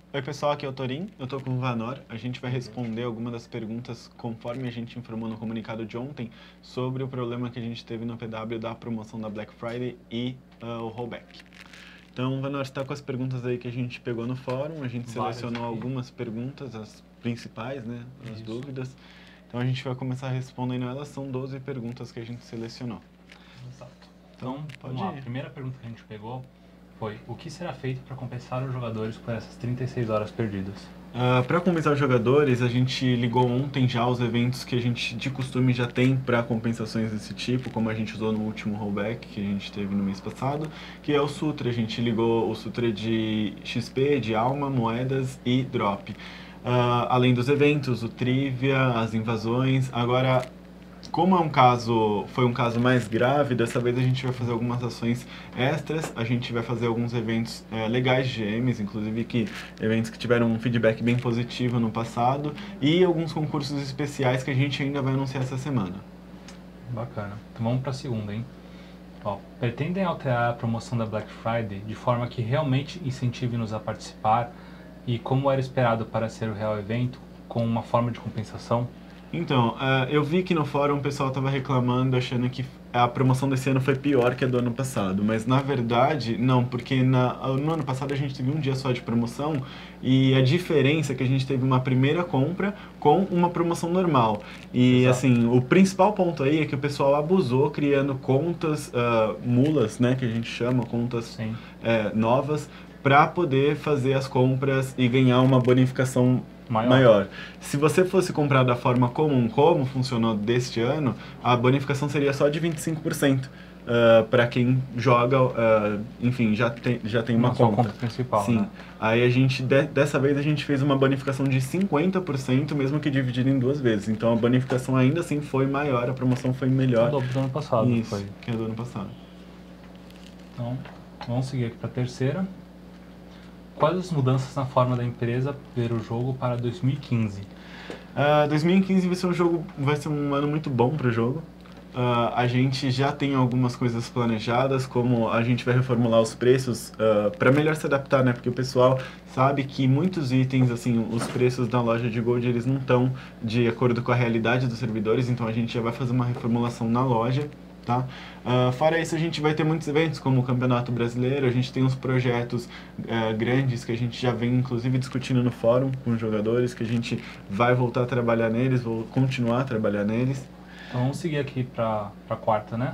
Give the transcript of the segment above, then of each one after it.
Oi pessoal, aqui é o Torin, eu tô com o Vanor. A gente vai responder algumas das perguntas conforme a gente informou no comunicado de ontem sobre o problema que a gente teve no PW da promoção da Black Friday e o rollback. Então, Vanor, você tá com as perguntas aí que a gente pegou no fórum, a gente Várias selecionou aqui. algumas perguntas, as principais, né, as Isso. dúvidas. Então a gente vai começar respondendo elas, são 12 perguntas que a gente selecionou. Exato. Então, Então, pode vamos lá. ir. A primeira pergunta que a gente pegou foi: o que será feito para compensar os jogadores por essas 36 horas perdidas? Para compensar os jogadores, a gente ligou ontem já os eventos que a gente de costume já tem para compensações desse tipo, como a gente usou no último rollback que a gente teve no mês passado, que é o Sutra. A gente ligou o Sutra de XP, de alma, moedas e drop. Além dos eventos, o Trivia, as invasões. Agora, como foi um caso mais grave, dessa vez a gente vai fazer algumas ações extras, a gente vai fazer alguns eventos legais de GMs, inclusive eventos que tiveram um feedback bem positivo no passado, e alguns concursos especiais que a gente ainda vai anunciar essa semana. Bacana. Então vamos para a segunda, hein? Ó, pretendem alterar a promoção da Black Friday de forma que realmente incentive-nos a participar e, como era esperado para ser o real evento, com uma forma de compensação? Então, eu vi que no fórum o pessoal estava reclamando, achando que a promoção desse ano foi pior que a do ano passado, mas na verdade não, porque no ano passado a gente teve um dia só de promoção e a diferença é que a gente teve uma primeira compra com uma promoção normal. E Exato. assim, o principal ponto aí é que o pessoal abusou criando contas mulas, né, que a gente chama, contas Sim. novas, para poder fazer as compras e ganhar uma bonificação Maior. maior. Se você fosse comprar da forma comum, como funcionou deste ano, a bonificação seria só de 25%. Para quem joga, enfim, já tem uma Na sua conta. conta principal, Sim. né? Aí dessa vez a gente fez uma bonificação de 50%, mesmo que dividido em duas vezes. Então a bonificação ainda assim foi maior, a promoção foi O melhor. dobro do ano passado Isso, foi. que é do ano passado. Então, vamos seguir aqui para a terceira. Quais as mudanças na forma da empresa ver o jogo para 2015? 2015 vai ser um ano muito bom para o jogo. A gente já tem algumas coisas planejadas, como a gente vai reformular os preços para melhor se adaptar, né? Porque o pessoal sabe que muitos itens, assim, os preços da loja de Gold, eles não estão de acordo com a realidade dos servidores, então a gente já vai fazer uma reformulação na loja. Tá? Fora isso, a gente vai ter muitos eventos, como o Campeonato Brasileiro, a gente tem uns projetos grandes que a gente já vem, inclusive, discutindo no fórum com os jogadores, que a gente vai voltar a trabalhar neles, vou continuar a trabalhar neles. Então, vamos seguir aqui para a quarta, né?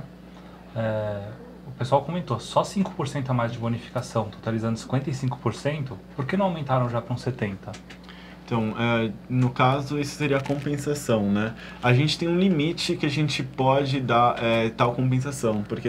O pessoal comentou, só 5% a mais de bonificação, totalizando 55%, por que não aumentaram já para uns 70%? Então, no caso, isso seria a compensação, né? A gente tem um limite que a gente pode dar tal compensação, porque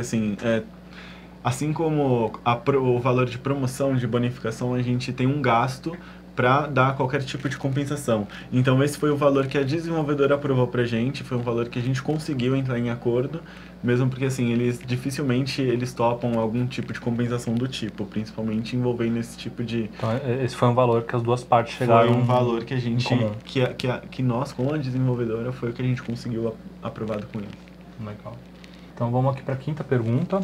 assim como o valor de promoção, de bonificação, a gente tem um gasto para dar qualquer tipo de compensação. Então esse foi o valor que a desenvolvedora aprovou pra gente, foi um valor que a gente conseguiu entrar em acordo, mesmo porque assim, eles topam algum tipo de compensação do tipo, principalmente envolvendo esse tipo de... Então, esse foi um valor que as duas partes chegaram Foi um valor que a em gente, comum. que nós, com a desenvolvedora, foi o que a gente conseguiu aprovado com eles. Legal. Então vamos aqui para a quinta pergunta.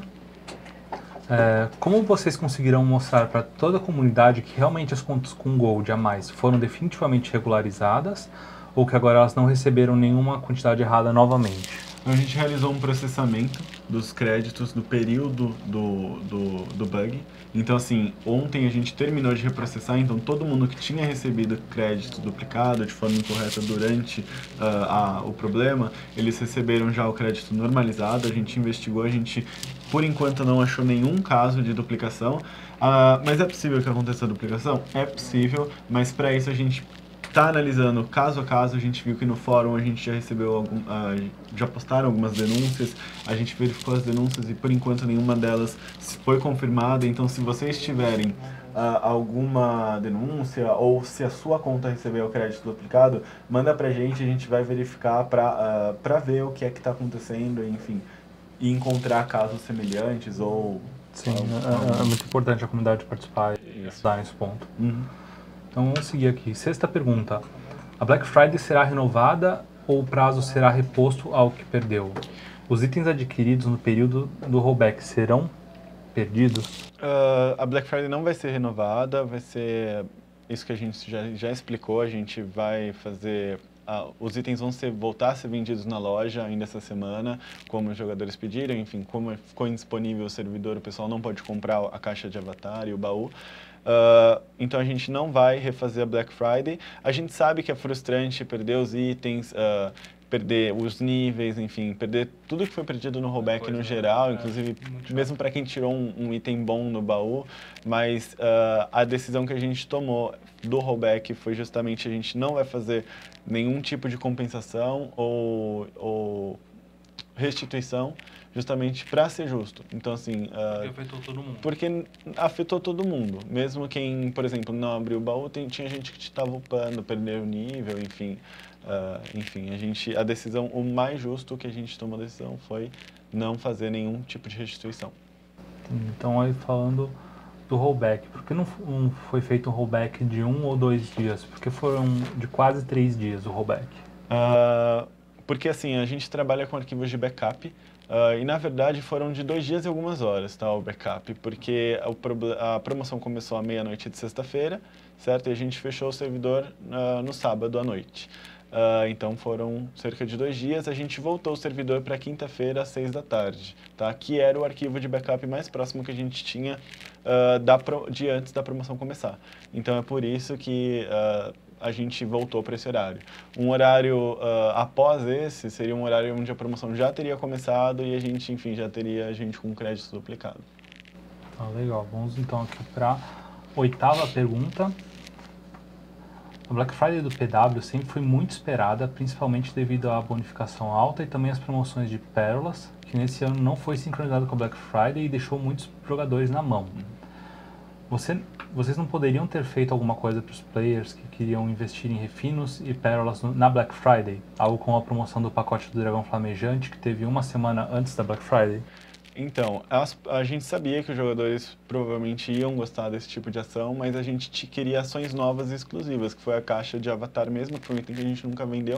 Como vocês conseguirão mostrar para toda a comunidade que realmente as contas com Gold a mais foram definitivamente regularizadas ou que agora elas não receberam nenhuma quantidade errada novamente? A gente realizou um processamento dos créditos do período do bug. Então, assim, ontem a gente terminou de reprocessar, então todo mundo que tinha recebido crédito duplicado de forma incorreta durante o problema, eles receberam já o crédito normalizado, a gente investigou, a gente, por enquanto, não achou nenhum caso de duplicação. Mas é possível que aconteça duplicação? É possível, mas para isso a gente está analisando caso a caso. A gente viu que no fórum a gente já recebeu já postaram algumas denúncias, a gente verificou as denúncias e por enquanto nenhuma delas foi confirmada. Então, se vocês tiverem alguma denúncia ou se a sua conta recebeu o crédito duplicado, manda pra gente, a gente vai verificar para ver o que é que está acontecendo, enfim, e encontrar casos semelhantes ou... Sim, é muito importante a comunidade participar e ajudar nesse ponto. Uhum. Então vamos seguir aqui. Sexta pergunta. A Black Friday será renovada ou o prazo será reposto ao que perdeu? Os itens adquiridos no período do rollback serão perdidos? A Black Friday não vai ser renovada, vai ser isso que a gente já explicou, a gente vai fazer... os itens vão voltar a ser vendidos na loja ainda essa semana, como os jogadores pediram, enfim, como ficou indisponível o servidor, o pessoal não pode comprar a caixa de avatar e o baú. Então a gente não vai refazer a Black Friday. A gente sabe que é frustrante perder os itens, perder os níveis, enfim, perder tudo que foi perdido no rollback no geral, inclusive mesmo para quem tirou um item bom no baú, mas a decisão que a gente tomou do rollback foi justamente a gente não vai fazer nenhum tipo de compensação ou restituição, justamente para ser justo. Então, assim... porque afetou todo mundo. Porque afetou todo mundo. Mesmo quem, por exemplo, não abriu o baú, tinha gente que estava upando, perdeu o nível, enfim. Enfim, a decisão, o mais justo que a gente tomou a decisão foi não fazer nenhum tipo de restituição. Então, aí falando do rollback, por que não foi feito um rollback de 1 ou 2 dias? Porque foram de quase 3 dias o rollback. Porque assim, a gente trabalha com arquivos de backup e na verdade foram de 2 dias e algumas horas, tá, o backup, porque a promoção começou à meia-noite de sexta-feira, certo? E a gente fechou o servidor no sábado à noite. Então foram cerca de 2 dias, a gente voltou o servidor para quinta-feira às 6 da tarde, tá? Que era o arquivo de backup mais próximo que a gente tinha de antes da promoção começar. Então é por isso que a gente voltou para esse horário. Um horário após esse seria um horário onde a promoção já teria começado e a gente, enfim, já teria gente com crédito duplicado. Legal, vamos então aqui para a 8ª pergunta. A Black Friday do PW sempre foi muito esperada, principalmente devido à bonificação alta e também às promoções de pérolas, que nesse ano não foi sincronizado com a Black Friday e deixou muitos jogadores na mão. Vocês não poderiam ter feito alguma coisa para os players que queriam investir em refinos e pérolas na Black Friday? Algo como a promoção do pacote do Dragão Flamejante, que teve uma semana antes da Black Friday? Então, a gente sabia que os jogadores provavelmente iam gostar desse tipo de ação, mas a gente queria ações novas e exclusivas, que foi a caixa de avatar mesmo, que foi um item que a gente nunca vendeu,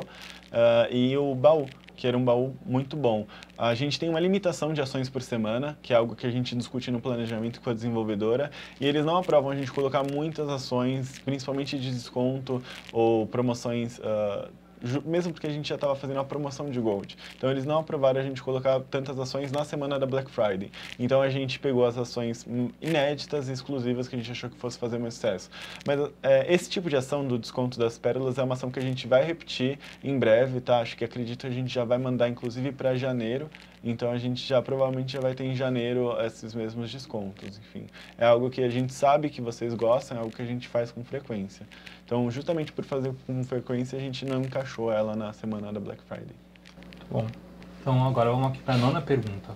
e o baú, que era um baú muito bom. A gente tem uma limitação de ações por semana, que é algo que a gente discute no planejamento com a desenvolvedora, e eles não aprovam a gente colocar muitas ações, principalmente de desconto ou promoções mesmo porque a gente já estava fazendo a promoção de Gold. Então eles não aprovaram a gente colocar tantas ações na semana da Black Friday. Então a gente pegou as ações inéditas e exclusivas que a gente achou que fosse fazer mais sucesso. Mas esse tipo de ação do desconto das pérolas é uma ação que a gente vai repetir em breve, tá? Acredito que a gente já vai mandar inclusive para janeiro. Então a gente provavelmente já vai ter em janeiro esses mesmos descontos, enfim. É algo que a gente sabe que vocês gostam, é algo que a gente faz com frequência. Então, justamente por fazer com frequência, a gente não encaixou ela na semana da Black Friday. Muito bom. Então agora vamos aqui para a 9ª pergunta.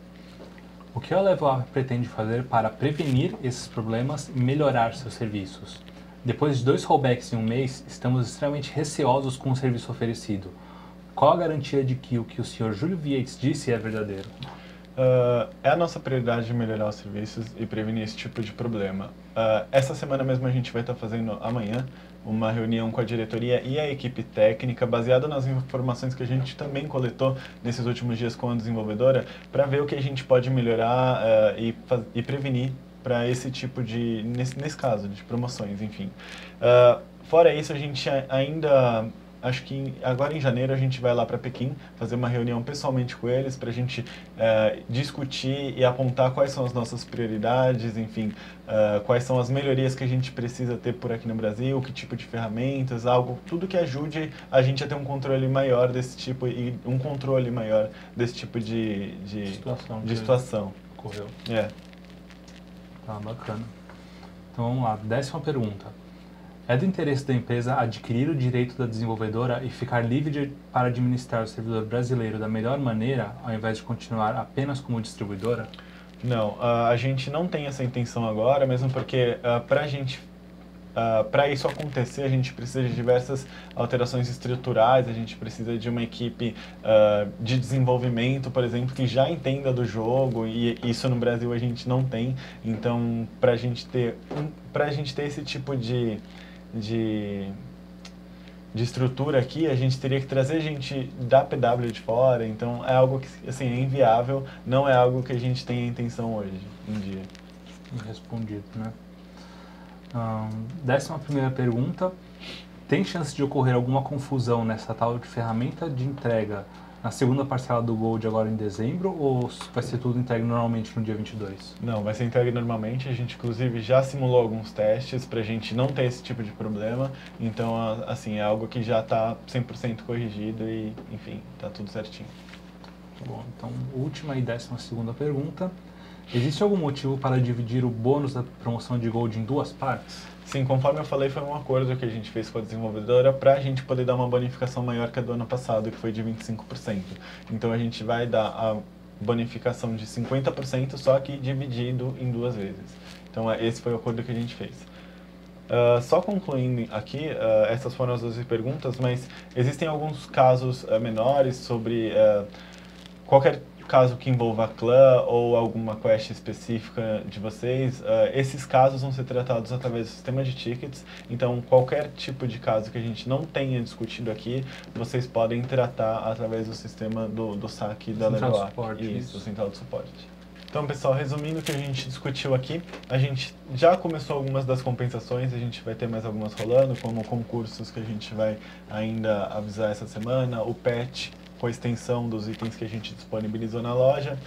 O que a Level Up pretende fazer para prevenir esses problemas e melhorar seus serviços? Depois de 2 rollbacks em um mês, estamos extremamente receosos com o serviço oferecido. Qual a garantia de que o Sr. Júlio Vieites disse é verdadeiro? É a nossa prioridade de melhorar os serviços e prevenir esse tipo de problema. Essa semana mesmo a gente vai estar fazendo, amanhã, uma reunião com a diretoria e a equipe técnica, baseada nas informações que a gente também coletou nesses últimos dias com a desenvolvedora, para ver o que a gente pode melhorar e prevenir para esse tipo de, nesse caso, de promoções, enfim. Fora isso, a gente ainda... Acho que agora em janeiro a gente vai lá para Pequim fazer uma reunião pessoalmente com eles para a gente discutir e apontar quais são as nossas prioridades, enfim, quais são as melhorias que a gente precisa ter por aqui no Brasil, que tipo de ferramentas, tudo que ajude a gente a ter um controle maior desse tipo e um controle maior desse tipo de situação. Ocorreu. Tá, bacana. Então vamos lá, 10ª pergunta. É do interesse da empresa adquirir o direito da desenvolvedora e ficar livre para administrar o servidor brasileiro da melhor maneira, ao invés de continuar apenas como distribuidora? Não, a gente não tem essa intenção agora, mesmo porque para isso acontecer, a gente precisa de diversas alterações estruturais, a gente precisa de uma equipe de desenvolvimento, por exemplo, que já entenda do jogo, e isso no Brasil a gente não tem. Então, para a gente ter esse tipo de estrutura aqui, a gente teria que trazer gente da PW de fora, então é algo que assim, é inviável, não é algo que a gente tem a intenção hoje em dia. Respondido, né? 11ª pergunta. Tem chance de ocorrer alguma confusão nessa tal de ferramenta de entrega na segunda parcela do Gold agora em dezembro, ou vai ser tudo entregue normalmente no dia 22? Não, vai ser entregue normalmente. A gente, inclusive, já simulou alguns testes pra gente não ter esse tipo de problema. Então, assim, é algo que já tá 100% corrigido e, enfim, tá tudo certinho. Bom, então, última e 12ª pergunta. Existe algum motivo para dividir o bônus da promoção de Gold em duas partes? Sim, conforme eu falei, foi um acordo que a gente fez com a desenvolvedora para a gente poder dar uma bonificação maior que a do ano passado, que foi de 25%. Então a gente vai dar a bonificação de 50%, só que dividido em 2 vezes. Então esse foi o acordo que a gente fez. Só concluindo aqui, essas foram as 12 perguntas, mas existem alguns casos menores sobre qualquer caso que envolva clã ou alguma quest específica de vocês. Esses casos vão ser tratados através do sistema de tickets, então qualquer tipo de caso que a gente não tenha discutido aqui, vocês podem tratar através do sistema do saque da Level Up. Isso, do central de suporte. Então, pessoal, resumindo o que a gente discutiu aqui, a gente já começou algumas das compensações, a gente vai ter mais algumas rolando, como concursos que a gente vai ainda avisar essa semana, o patch com a extensão dos itens que a gente disponibilizou na loja.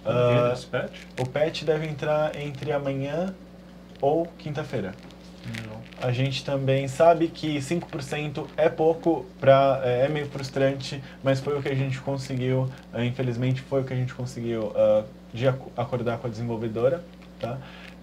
O patch deve entrar entre amanhã ou quinta-feira. A gente também sabe que 5% é pouco, é meio frustrante, mas foi o que a gente conseguiu, infelizmente foi o que a gente conseguiu de acordar com a desenvolvedora, tá?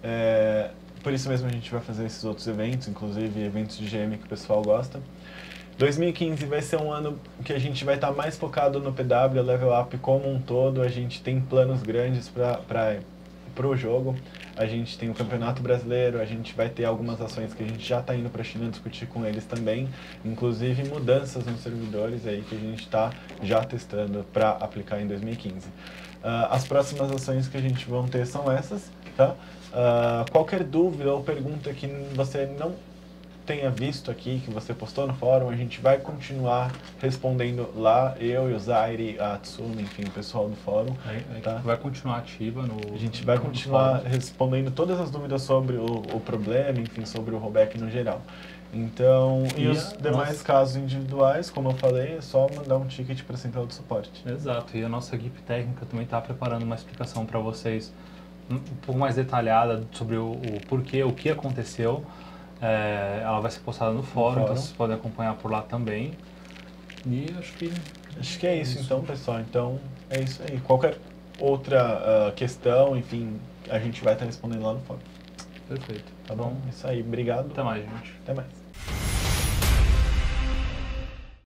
Por isso mesmo a gente vai fazer esses outros eventos, inclusive eventos de GM que o pessoal gosta. 2015 vai ser um ano que a gente vai estar mais focado no PW, Level Up como um todo. A gente tem planos grandes para o jogo. A gente tem o Campeonato Brasileiro, a gente vai ter algumas ações que a gente já está indo para a China discutir com eles também. Inclusive mudanças nos servidores aí que a gente está já testando para aplicar em 2015. As próximas ações que a gente vão ter são essas, tá? Qualquer dúvida ou pergunta que você não tenha visto aqui, que você postou no fórum, a gente vai continuar respondendo lá, eu e o Zaire, a Tsumi, enfim, o pessoal do fórum. Tá? Vai continuar ativa no A gente vai continuar respondendo todas as dúvidas sobre o problema, enfim, sobre o rollback no geral. Então, e os demais casos individuais, como eu falei, é só mandar um ticket para a central de suporte. Exato, e a nossa equipe técnica também está preparando uma explicação para vocês um pouco mais detalhada sobre o porquê, o que aconteceu. Ela vai ser postada no fórum, então vocês podem acompanhar por lá também. E acho que é isso então, pessoal. Então, é isso aí. Qualquer outra questão, enfim, a gente vai estar respondendo lá no fórum. Perfeito. Tá bom? Isso aí. Obrigado. Até mais, gente. Até mais.